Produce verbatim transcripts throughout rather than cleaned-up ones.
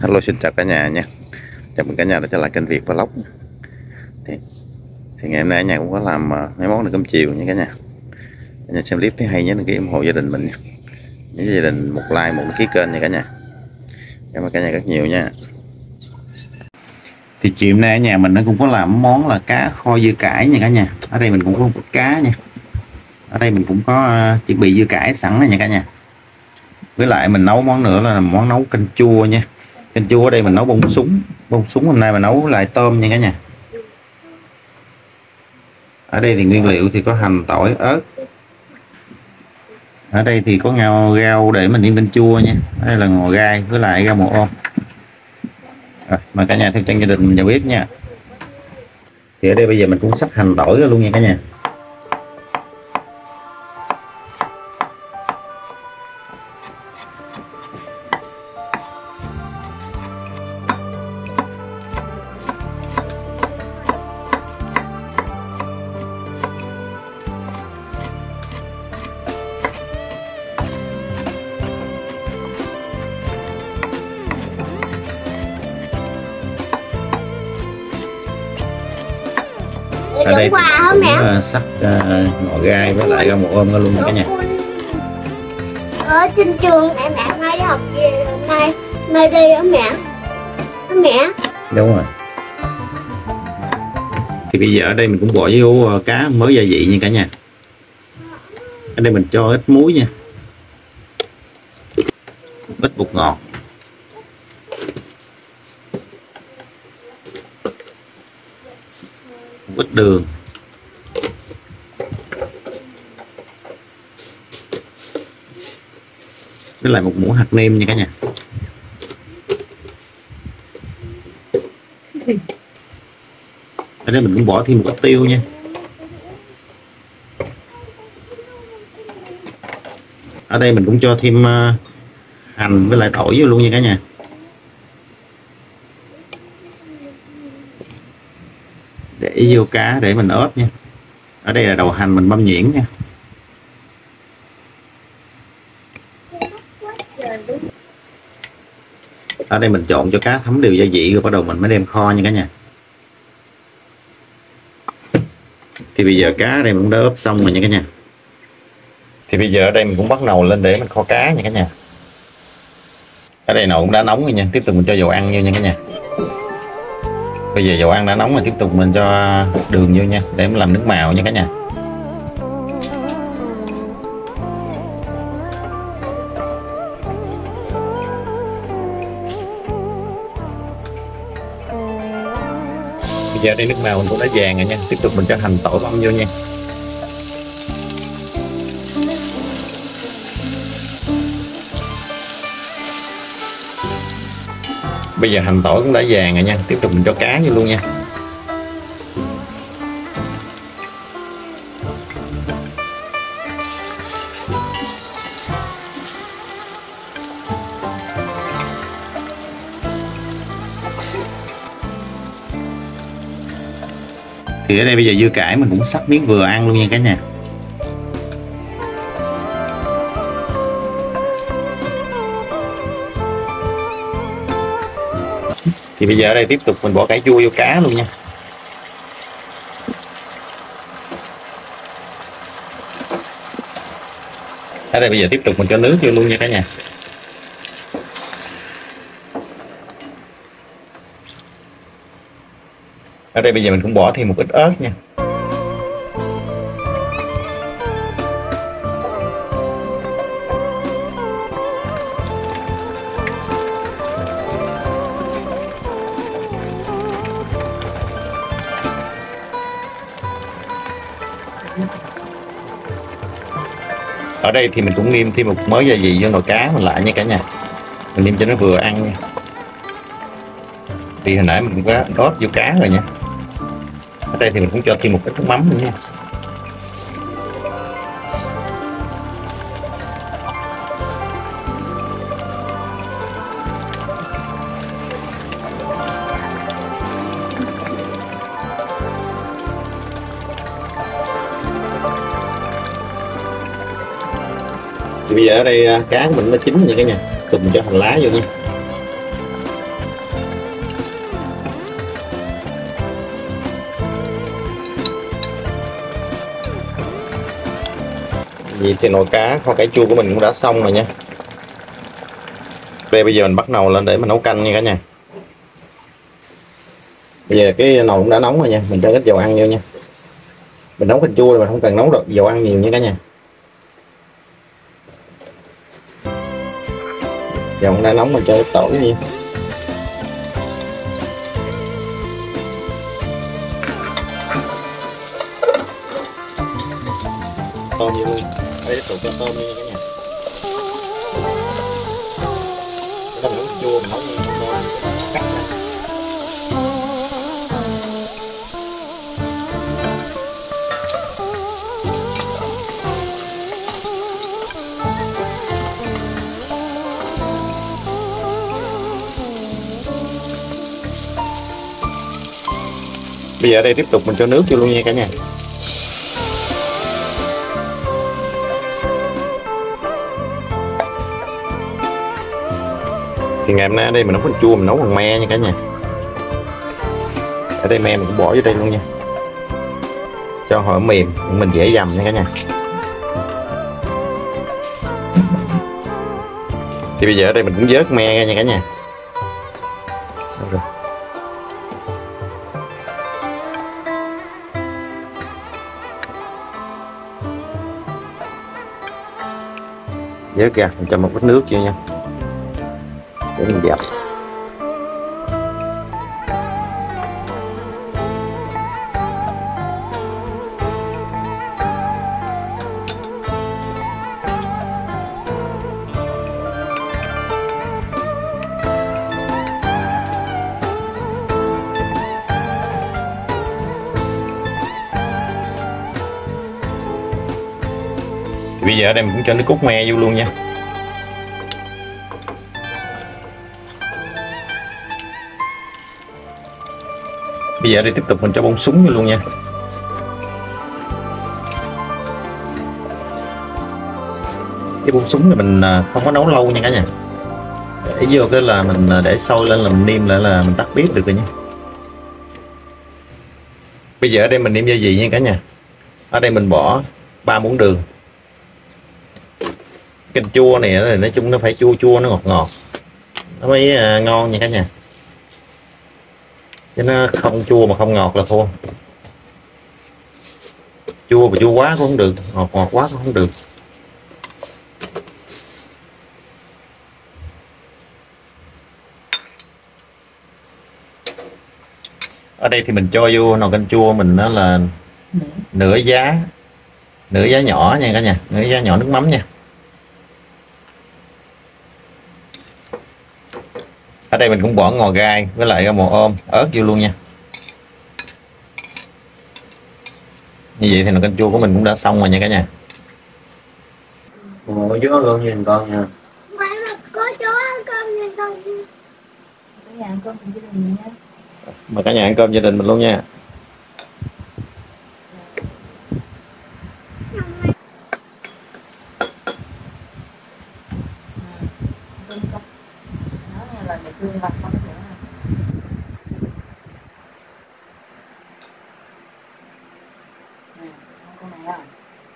Hello, xin chào cả nhà nha. Chào mừng cả nhà đã trở lại kênh Việt Vlog. Thì, thì ngày hôm nay nhà cũng có làm uh, mấy món được cơm chiều nha cả nhà. Cả nhà xem clip thấy hay nhớ đăng ký ủng hộ gia đình mình nha. Nhớ gia đình một like, một đăng ký kênh nha cả nhà. Cảm ơn cả nhà rất nhiều nha. Thì chiều nay ở nhà mình nó cũng có làm món là cá kho dưa cải nha cả nhà. Ở đây mình cũng có một cá nha. Ở đây mình cũng có uh, chuẩn bị dưa cải sẵn này nha cả nhà. Với lại mình nấu món nữa là món nấu canh chua nha. Canh chua ở đây mình nấu bông súng. Bông súng hôm nay mình nấu lại tôm nha cả nhà. Ở đây thì nguyên liệu thì có hành, tỏi, ớt. Ở đây thì có ngao rau để mình đem canh chua nha. Đây là ngò gai với lại rau màu ôm. Rồi, mời cả nhà theo chân gia đình mình vào bếp nha. Thì ở đây bây giờ mình cũng sắc hành tỏi ra luôn nha cả nhà. Ở đây thì cũng uh, sắc uh, ngò gai với lại rau màu ôm luôn nha cả nhà. Ở trên trường em mẹ nay học gì nay nay đi ở mẹ ở mẹ Đúng rồi. Thì bây giờ ở đây mình cũng bỏ vô uh, cá mới gia vị nha cả nhà. Ở đây mình cho ít muối nha, ít bột ngọt, ít đường, với lại một muỗng hạt nêm nha cả nhà. Ở đây mình cũng bỏ thêm một ít tiêu nha. Ở đây mình cũng cho thêm uh, hành với lại tỏi vô luôn nha cả nhà. Để vô cá để mình ốp nha. Ở đây là đầu hành mình băm nhuyễn nha. Ở đây mình trộn cho cá thấm đều gia vị rồi bắt đầu mình mới đem kho nha cả nhà. Thì bây giờ cá ở đây mình cũng đã ốp xong rồi nha cả nhà. Thì bây giờ ở đây mình cũng bắt nồi lên để mình kho cá nha cả nhà. Ở đây nồi cũng đã nóng rồi nha. Tiếp tục mình cho dầu ăn vô nha cả nhà. Bây giờ dầu ăn đã nóng rồi, tiếp tục mình cho đường vô nha, để mình làm nước màu nha cả nhà. Bây giờ đây nước màu mình cũng đã vàng rồi nha, tiếp tục mình cho hành tỏi băm vô nha. Bây giờ hành tỏi cũng đã vàng rồi nha, tiếp tục mình cho cá vô luôn nha. Thì ở đây bây giờ dưa cải mình cũng sắc miếng vừa ăn luôn nha cả nhà. Thì bây giờ ở đây tiếp tục mình bỏ cải chua vô cá luôn nha. Ở đây bây giờ tiếp tục mình cho nước vô luôn nha cả nhà. Ở đây bây giờ mình cũng bỏ thêm một ít ớt nha. Ở đây thì mình cũng nêm thêm một mớ gia vị vô nồi cá mình lại nha cả nhà. Mình nêm cho nó vừa ăn nha. Thì hồi nãy mình cũng có đốt vô cá rồi nha. Ở đây thì mình cũng cho thêm một ít nước mắm nữa nha. Thì bây giờ ở đây cá của mình nó chín nha cả nhà, cùng cho hành lá vô nha. Vậy thì nồi cá kho cải chua của mình cũng đã xong rồi nha. Đây bây giờ mình bắt nồi lên để mình nấu canh nha cả nhà. Bây giờ cái nồi cũng đã nóng rồi nha, mình cho ít dầu ăn vô nha. Mình nấu canh chua mà không cần nấu được dầu ăn nhiều nha cả nhà. Dầu cũng đã nóng, mình cho ít tỏi nha. Tôm vô luôn, đây tiếp tục cho tôm đi nha cả nhà. Cái mình nấu canh chua mình nấu như tôm cắt ra. Bây giờ ở đây tiếp tục mình cho nước vô luôn nha cả nhà. Thì ngày hôm nay ở đây mình nấu canh chua mình nấu bằng me nha cả nhà. Ở đây me mình cũng bỏ vô đây luôn nha, cho họ mềm mình dễ dầm nha cả nhà. Thì bây giờ ở đây mình cũng vớt me ra nha cả nhà. Rồi. Vớt ra mình cho một ít nước vô nha để mình dập. Thì bây giờ ở đây mình cũng cho nước cốt me vô luôn nha. Bây giờ ở đây tiếp tục mình cho bông súng vô luôn nha. Cái bông súng này mình không có nấu lâu nha cả nhà. Để vô cái là mình để sôi lên là mình nêm lại là mình tắt bếp được rồi nha. Bây giờ ở đây mình nêm gia vị nha cả nhà. Ở đây mình bỏ ba muỗng đường. Canh chua này thì nói chung nó phải chua chua, nó ngọt ngọt nó mới ngon nha cả nhà, chứ nó không chua mà không ngọt là thua. Chua và chua quá cũng không được, ngọt ngọt quá cũng không được. Ở đây thì mình cho vô nồi canh chua mình đó là nửa giá nửa giá nhỏ nha cả nhà, nửa giá nhỏ nước mắm nha. Ở đây mình cũng bỏ ngò gai với lại mồ ôm ớt vô luôn nha. Như vậy thì nồi canh chua của mình cũng đã xong rồi nha cả nhà. Ủa chú luôn nhìn con nha. Mày mà có chú ăn cơm nha con. Cả nhà ăn cơm cùng gia đình mình nha. Mời cả nhà ăn cơm gia đình mình luôn nha. Nó là người thương gặp con nữa. Nè, con này à.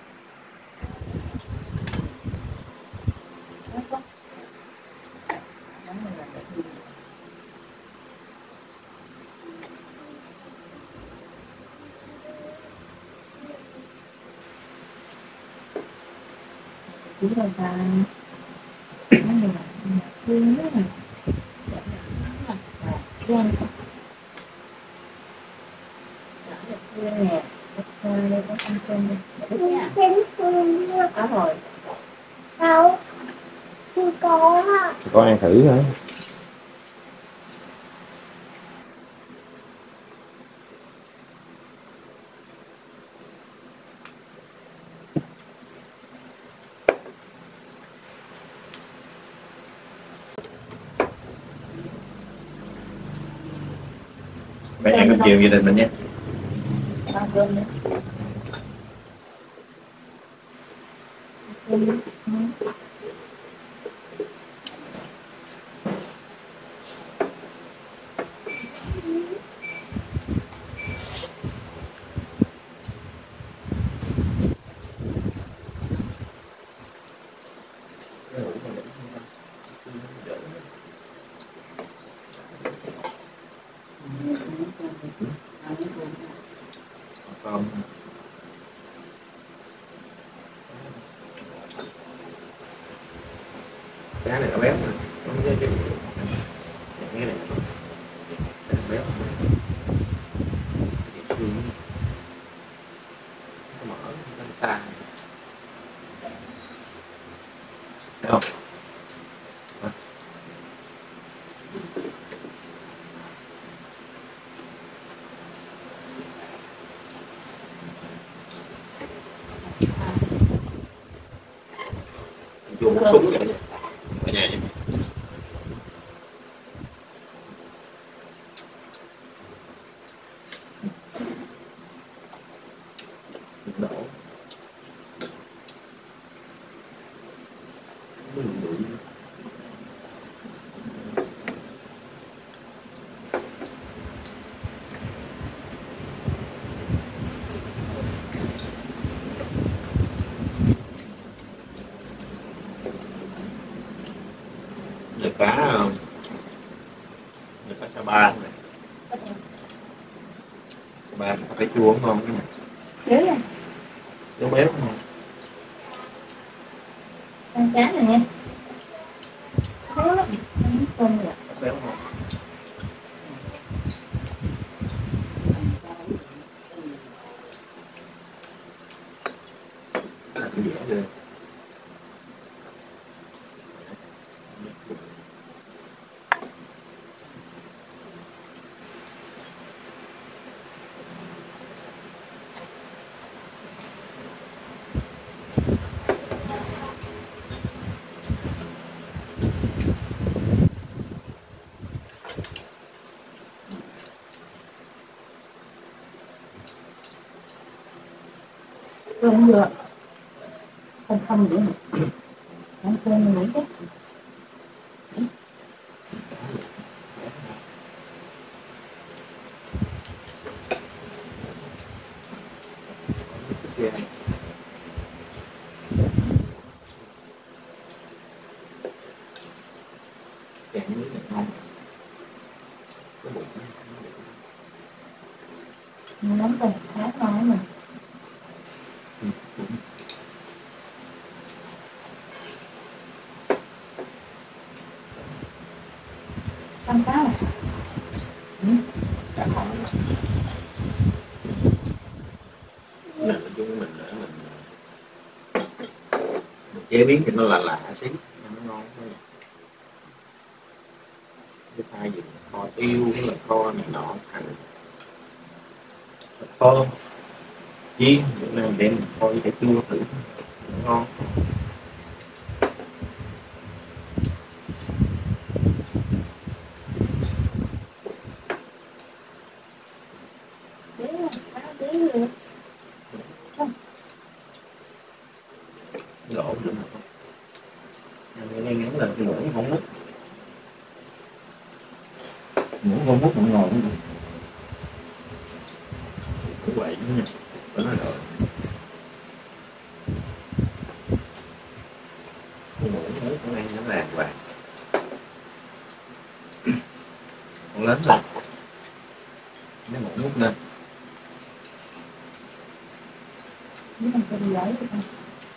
Nó có. Nó là người thương. Chú là ta. Nó là thương đó nè. Thương thương nè, đây có ăn cơm đi nha. Chén phương Có rồi. đâu chưa có á. Con ăn thử hả? Mẹ ăn cơm chiều gia đình mình nhé. Ăn cơm đi. Cơm đi. Cơm cá này nó béo nè, không có cái cái này nó béo, xương nó mỡ nó xa, thấy không? Vô một súng vậy ở nhà vậy. Đổ được cá không? Được cá sa ba này. Sa ba có thấy chua không cái này? Béo nha. Béo béo không? Ăn cá này nha. Béo lắm. Ăn cơm rồi. Béo không? Làm cái dẻ lên. Cơm vừa. Không không nữa. Ăn cơm này chứ. Yeah. Kẹo nước này ngon. Cái bụng Nó nóng cơm khá ngon mà. ừ, bụng. Ăn cá à? Ừ. Đã ngon lắm. Mình nói chung mình để mình, mình chế biến cho nó là lạ xíu nó ngon thôi. Cái thay vì kho tiêu cái là kho này nọ hành kho chiên bữa nay mình đem kho với cà chua thử ngon. Béo à? Cá béo rồi. Lỗ được không? Ăn nghe ngắn là cái lỗ không mút. Ngủ không mút cũng ngon lắm. Cũng vậy nữa nha. Đó là rồi. Cái ngủ mới con ăn nó làng vàng. Con lớn rồi. Nó ngủ mút lên. Nếu mà cơm giấy thì không.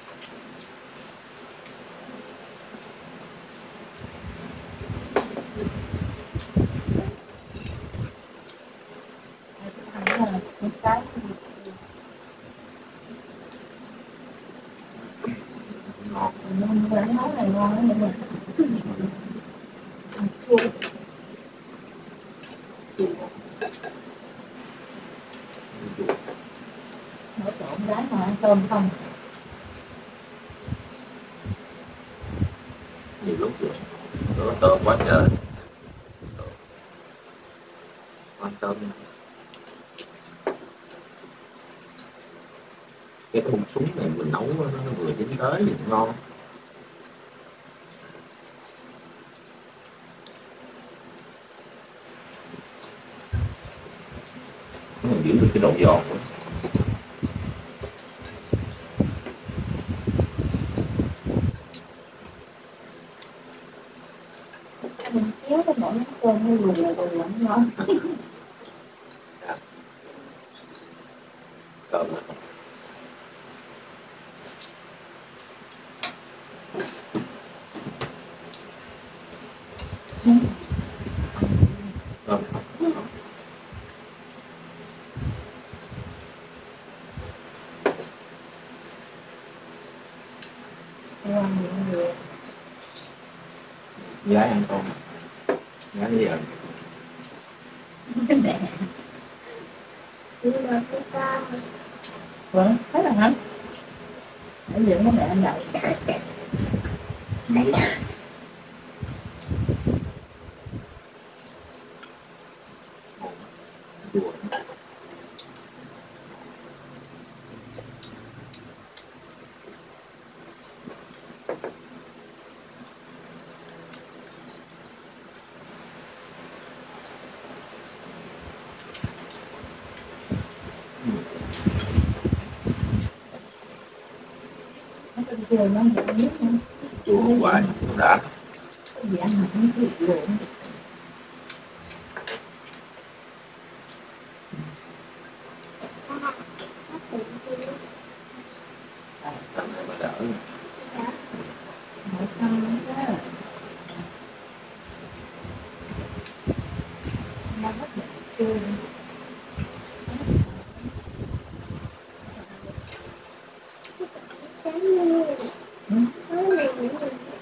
Một cái Ngon. mình vẫn nấu này ngon lắm mọi người. Chua. Nấu trộn gái mà ăn cơm không. Nhiều lúc rồi. Đó tôm quá trời. Con tôm. Cái thùng súng này mình nấu nó vừa chín tới thì ngon. Nó giữ được cái độ giòn của nó. Mình kéo cái mỗi món cơm nó lùi là lùi là nó ngon. Cơm. Cơm. Ngon nhiều người. Gái ăn con. Gái gì rồi? Mẹ. Đi vào cái ca. Vâng, thấy là hả? Nãy giờ nó mẹ ăn đậu. Nó có chua nó giảm nước không? Chua không hoài, đã. Giảm hẳn cái luộn. Tầm này mà đỡ. Mỗi con đó. Nó rất là chua. Sáng như Ừ. tối này nữa.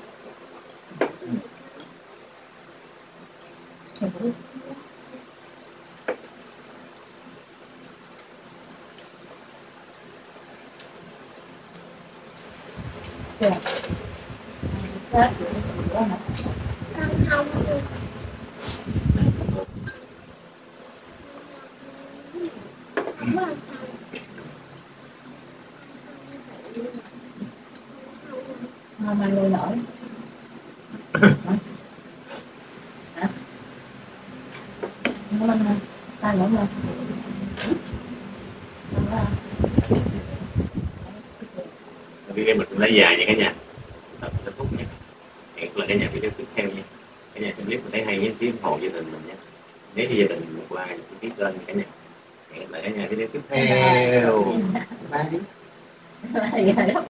Ừ. Kìa. Sát vậy thì quá hả? Con không được. Không có ăn không. Ngon ăn nuôi nổi. Hả? Hả? Không ăn không? Ta nữa không? Không có ăn. Cái game mình cũng lấy dài nha cả nhà. Tập kết thúc nha. Hẹn gặp lại cả nhà video tiếp theo nha. Cả nhà xem clip mình thấy hay nhé, tiếp hộ gia đình mình nha. Nếu như gia đình một like tiếp lên cả nhà. Hẹn gặp lại cả nhà video tiếp theo. Ba đi. Ba đi.